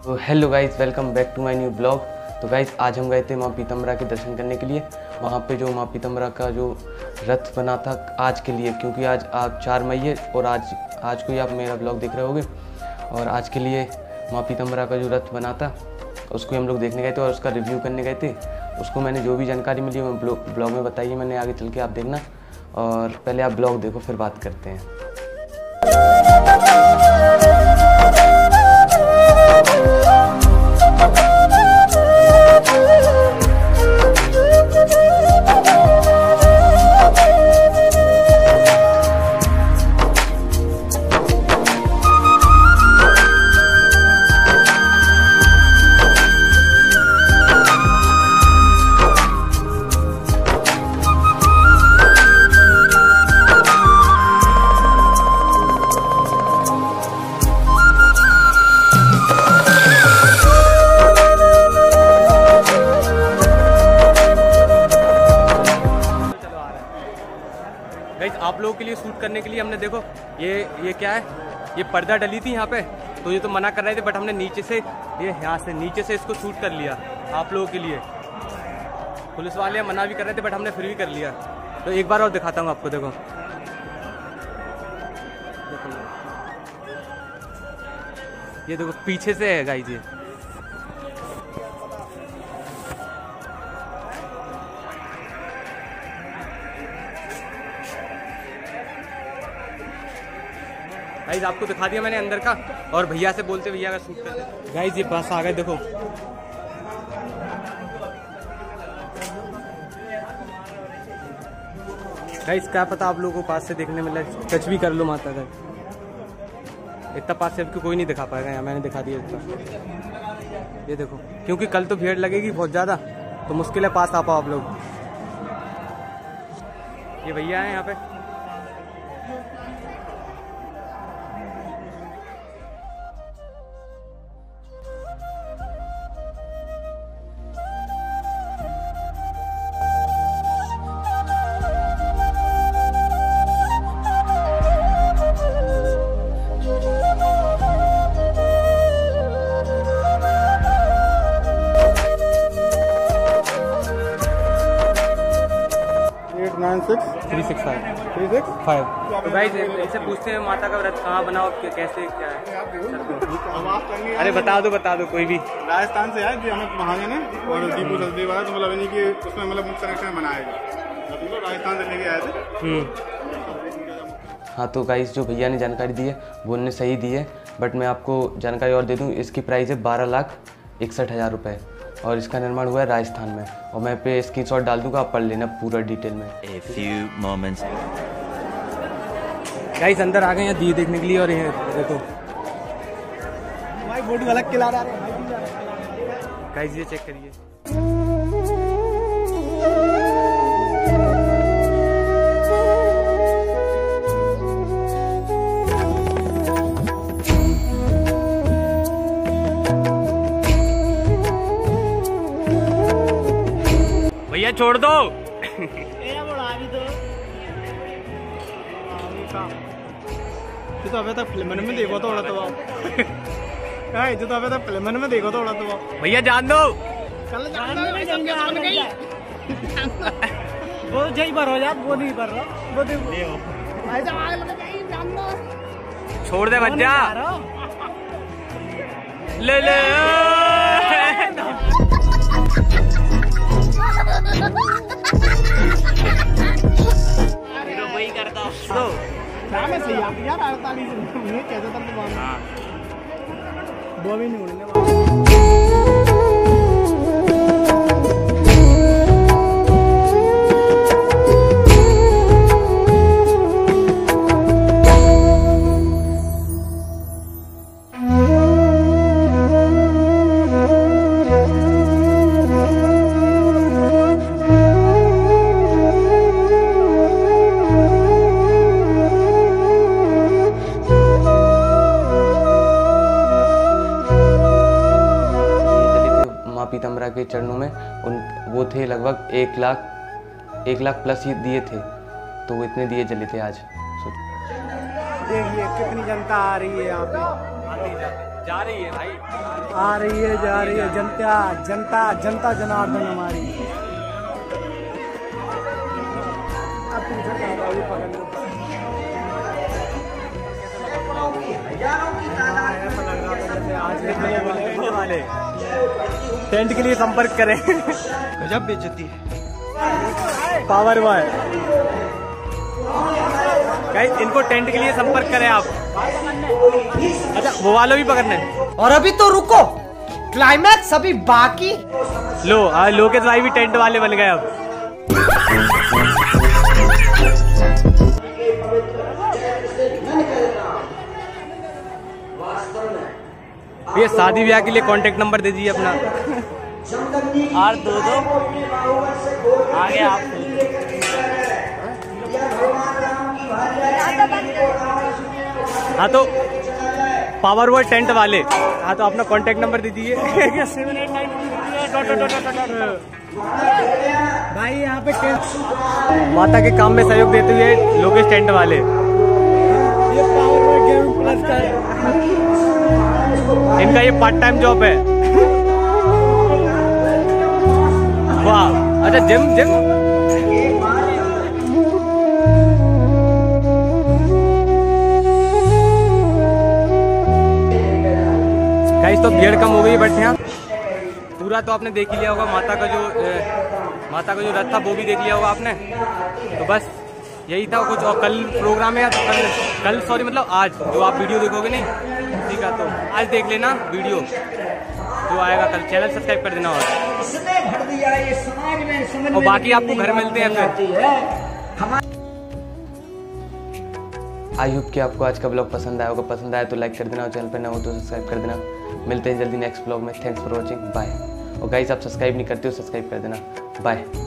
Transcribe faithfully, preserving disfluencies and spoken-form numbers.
तो hello guys, welcome back to my new blog. तो guys आज हम गए थे माँ पीताम्बरा के दर्शन करने के लिए। वहाँ पे जो माँ पीताम्बरा का जो रथ बना था आज के लिए, क्योंकि आज आप चार मई है और आज आज को ही आप मेरा ब्लॉग देख रहे होगे। और आज के लिए माँ पीताम्बरा का जो रथ बना था उसको हम लोग देखने गए थे और उसका रिव्यू करने गए थे। उसको मैंने जो भी जानकारी मिली वो ब्लॉग में बताई है मैंने, आगे चल के आप देखना। और पहले आप ब्लॉग देखो फिर बात करते हैं। गाइस आप लोगों के लिए शूट करने के लिए हमने देखो ये ये क्या है, ये पर्दा डली थी यहाँ पे, तो ये तो मना कर रहे थे बट हमने नीचे से ये यहाँ से नीचे से इसको शूट कर लिया आप लोगों के लिए। पुलिस वाले मना भी कर रहे थे बट हमने फिर भी कर लिया। तो एक बार और दिखाता हूँ आपको, देखो देखो ये देखो पीछे से है गाइस ये। गाइस आपको दिखा दिया मैंने अंदर का, और भैया से बोलते भैया का शूट करते। गाइस ये पास आ गए, देखो गाइस क्या पता आप लोगों को पास से देखने मिला, टच भी कर लो माता का। इतना पास से अब कोई नहीं दिखा पाएगा, यहाँ मैंने दिखा दिया इतना। ये देखो क्योंकि कल तो भीड़ लगेगी बहुत ज़्यादा, तो मुश्किल है पास आ पाओ आप लोग। ये भैया हैं यहाँ पे। Nine six three six five three six five. तो गाइस इनसे पूछते हैं माता का व्रत कहाँ बनाओ, कैसे क्या है। अरे बता दो बता दो कोई भी। राजस्थान से आए हमें वहाँ ने और दीपू सचदेव वाला, तो मतलब इन्हीं की उसमें मतलब मुख्य कनेक्शन बनाएगा, राजस्थान से लेके आए थे। हाँ तो गाइस जो भैया ने जानकारी दी है वो उन्होंने सही दी है, बट मैं आपको जानकारी और दे दूँ। इसकी प्राइस है बारह लाख इकसठ हज़ार रुपये और इसका निर्माण हुआ है राजस्थान में। और मैं पे स्क्रीन शॉट डाल दूंगा, आप पढ़ लेना पूरा डिटेल में। A few moments. गाइस अंदर आ गए हैं दिए देखने के लिए, और ये देखो भाई फोटो अलग खिला रहा है गाइस, ये चेक करिए। भैया छोड़ दो। तो अबे तक फिल्म में देखो तो तो हां जो तो अबे तक फिल्म में देखो तो तो भैया जान दो। चल जान दो जान गई वो जई पर हो जा, वो नहीं कर रहा वो देखो भाई जा आग लग गई, जान दो छोड़ दे मत जा। ले ले हीरो वही करता तो क्या मैं सही आप यार अड़तालीस मिनट कैसे तक तो हां दो भी नहीं होने। पीताम्बरा के चरणों में उन वो थे लगभग एक लाख एक लाख प्लस ही दिए थे, तो वो इतने दिए जले थे आज। देखिए कितनी जनता आ रही है यहाँ पे। जा रही है भाई, आ रही है, जा रही है। जनता जनता जनता जनार्दन हमारी। अब तुम वाले टेंट के लिए संपर्क करें। गजब बेइज्जती है। पावर बॉय गाइस, इनको टेंट के लिए संपर्क करें आप। अच्छा, वो वालों भी पकड़ने। और अभी तो रुको, क्लाइमैक्स अभी बाकी। लो आ, लोकेश भाई भी टेंट वाले बन गए अब। ये शादी ब्याह के लिए कांटेक्ट नंबर दे दीजिए अपना। और दो दो आगे आप। हाँ तो पावर वर्ल्ड टेंट वाले, हाँ तो अपना कांटेक्ट नंबर दे दीजिए। भाई यहाँ पे टेंट माता के काम में सहयोग देते हुए लोकेश टेंट वाले। ये पावर वर्ल्ड गेमिंग प्लस का इनका ये पार्ट टाइम जॉब है। वाह, अच्छा जिम जिम गाइस, तो भीड़ कम हो गई बट यहाँ पूरा तो आपने देख ही लिया होगा। माता का जो ए, माता का जो रथ था वो भी देख लिया होगा आपने। तो बस यही था कुछ। और कल प्रोग्राम है, तो कल कल सॉरी मतलब आज जो आप वीडियो देखोगे नहीं, ठीक है, तो आज देख लेना वीडियो जो आएगा कल। चैनल सब्सक्राइब कर देना। और और बाकी आपको घर मिलते हैं फिर। आई होप कि आपको आज का ब्लॉग पसंद आया होगा। पसंद आया तो लाइक कर देना, और चैनल पर ना हो तो सब्सक्राइब कर देना। मिलते हैं जल्दी नेक्स्ट ब्लॉग में। Thanks for watching, bye. और गाइस, आप सब्सक्राइब नहीं करते हो, सब्सक्राइब कर देना। बाय।